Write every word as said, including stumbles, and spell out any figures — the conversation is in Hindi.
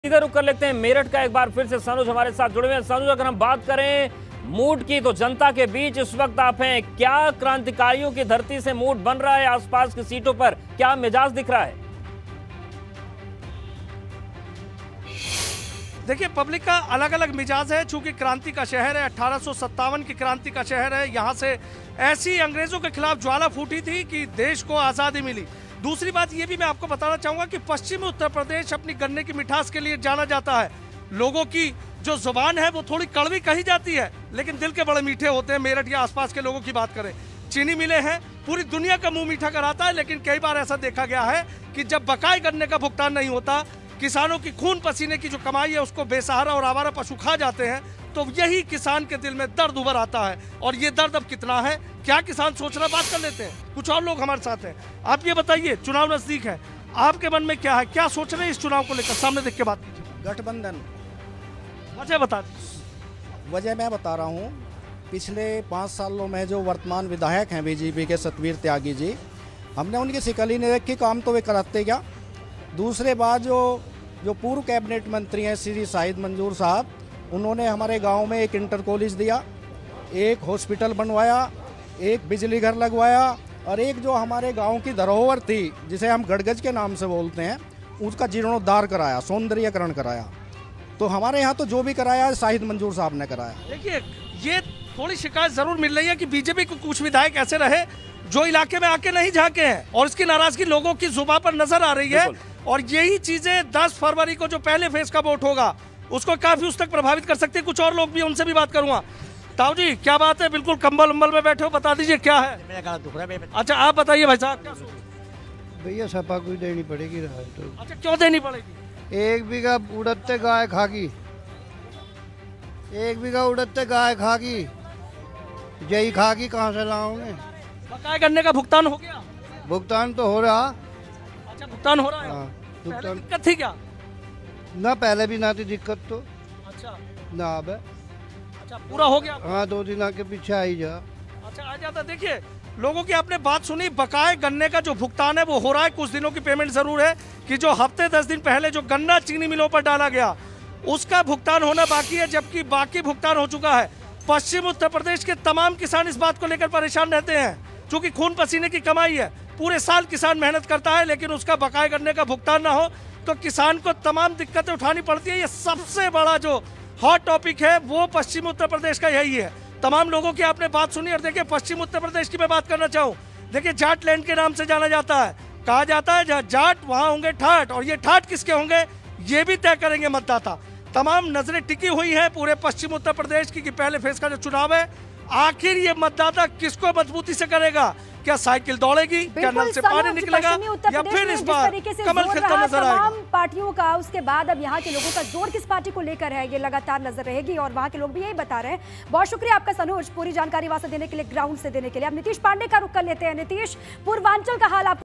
सीधे रुक कर लेते हैं मेरठ का। एक बार फिर से सनुज हमारे साथ जुड़े हुए हैं। सनुज, अगर हम बात करें मूड की तो जनता के बीच इस वक्त आप हैं, क्या क्रांतिकारियों की धरती से मूड बन रहा है? आसपास की सीटों पर क्या मिजाज दिख रहा है? देखिए, पब्लिक का अलग अलग मिजाज है। चूंकि क्रांति का शहर है, अठारह सौ सत्तावन की क्रांति का शहर है। यहाँ से ऐसी अंग्रेजों के खिलाफ ज्वाला फूटी थी कि देश को आज़ादी मिली। दूसरी बात ये भी मैं आपको बताना चाहूंगा कि पश्चिमी उत्तर प्रदेश अपनी गन्ने की मिठास के लिए जाना जाता है। लोगों की जो जुबान है वो थोड़ी कड़वी कही जाती है, लेकिन दिल के बड़े मीठे होते हैं। मेरठ या आसपास के लोगों की बात करें, चीनी मिले हैं, पूरी दुनिया का मुंह मीठा कराता है। लेकिन कई बार ऐसा देखा गया है कि जब बकाए गन्ने का भुगतान नहीं होता, किसानों की खून पसीने की जो कमाई है उसको बेसहारा और आवारा पशु खा जाते हैं, तो यही किसान के दिल में दर्द उभर आता है। और ये दर्द अब कितना है, क्या किसान सोच रहा, बात कर लेते हैं। कुछ और लोग हमारे साथ हैं। आप ये बताइए, चुनाव नजदीक है, आपके मन में क्या है, क्या सोच रहे हैं इस चुनाव को लेकर? सामने देख के बात कीजिए। गठबंधन वजह बता दीजिए। वजह मैं बता रहा हूँ, पिछले पाँच सालों में जो वर्तमान विधायक हैं बीजेपी के सतवीर त्यागी जी, हमने उनकी शिकली नहीं देखी, काम तो वे कराते क्या। दूसरे बात जो जो पूर्व कैबिनेट मंत्री हैं श्री शाहिद मंजूर साहब, उन्होंने हमारे गांव में एक इंटर कॉलेज दिया, एक हॉस्पिटल बनवाया, एक बिजली घर लगवाया, और एक जो हमारे गांव की धरोहर थी जिसे हम गड़गज के नाम से बोलते हैं, उसका जीर्णोद्धार कराया, सौंदर्यकरण कराया। तो हमारे यहाँ तो जो भी कराया शाहिद मंजूर साहब ने कराया। देखिए, ये थोड़ी शिकायत जरूर मिल रही है कि बीजेपी को कुछ विधायक ऐसे रहे जो इलाके में आके नहीं झांके हैं, और इसकी नाराजगी लोगों की जुबान पर नजर आ रही है। और यही चीजें दस फरवरी को जो पहले फेज का वोट होगा उसको काफी उस तक प्रभावित कर सकती है। कुछ और लोग भी, उनसे भी बात करूंगा। ताऊ जी, क्या बात है, बिल्कुल कंबल उम्बल में बैठे हो, बता दीजिए क्या है। मेरा गला दुख रहा है। अच्छा, आप बताइए भाई साहब, क्या भैया सपा को देनी पड़ेगी तो। अच्छा, क्यों देनी पड़ेगी? एक बीघा उड़ते गाय खागी, एक बीघा उड़ते गाय खागी, जई खागी कहाँ से लाओगे? बकाया गन्ने का भुगतान हो गया? भुगतान तो हो रहा। अच्छा, भुगतान हो रहा है। हाँ, भुगतान दिक्कत थी क्या? ना पहले भी ना थी दिक्कत तो। अच्छा, ना अब है। अच्छा, पूरा हो गया? हाँ, दो दिन आके पीछे आई जा। अच्छा, आ जाता। देखिए, लोगों की आपने बात सुनी, बकाए गन्ने का जो भुगतान है वो हो रहा है। कुछ दिनों की पेमेंट जरूर है कि जो हफ्ते दस दिन पहले जो गन्ना चीनी मिलों पर डाला गया उसका भुगतान होना बाकी है, जबकि बाकी भुगतान हो चुका है। पश्चिम उत्तर प्रदेश के तमाम किसान इस बात को लेकर परेशान रहते हैं, क्योंकि खून पसीने की कमाई है। पूरे साल किसान मेहनत करता है, लेकिन उसका बकाए गन्ने का भुगतान ना हो तो किसान को तमाम दिक्कतें उठानी पड़ती है। ये सबसे बड़ा जो हॉट टॉपिक है वो पश्चिम उत्तर प्रदेश का यही है। तमाम लोगों की आपने बात सुनी। और देखिए, पश्चिम उत्तर प्रदेश की मैं बात करना चाहूँ, देखिए, जाट लैंड के नाम से जाना जाता है। कहा जाता है जहाँ जाट वहाँ होंगे ठाट, और ये ठाट किसके होंगे ये भी तय करेंगे मतदाता। तमाम नजरें टिकी हुई है पूरे पश्चिम उत्तर प्रदेश की कि पहले फेज का जो चुनाव है, आखिर ये मतदाता किसको मजबूती से करेगा। क्या साइकिल दौड़ेगी, क्या नल से पानी निकलेगा, या फिर इस बार कमल खिलता नजर आएगा? तमाम पार्टियों का उसके बाद अब यहाँ के लोगों का जोर किस पार्टी को लेकर है, ये लगातार नजर रहेगी। और वहाँ के लोग भी यही बता रहे हैं। बहुत शुक्रिया आपका सनोज, पूरी जानकारी वहां से देने के लिए, ग्राउंड से देने के लिए। अब नीतीश पांडे का रुख कर लेते हैं। नीतीश, पूर्वांचल का हाल आप